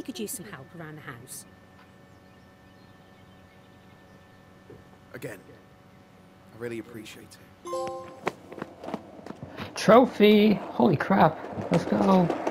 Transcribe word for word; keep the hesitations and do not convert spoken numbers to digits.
He could use some help around the house. Again, I really appreciate it. Trophy! Holy crap. Let's go.